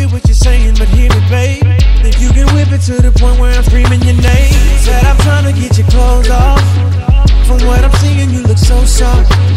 get what you're saying, but hear me, babe. Think you can whip it to the point where I'm screaming your name. Said I'm trying to get your clothes off. From what I'm seeing, you look so soft.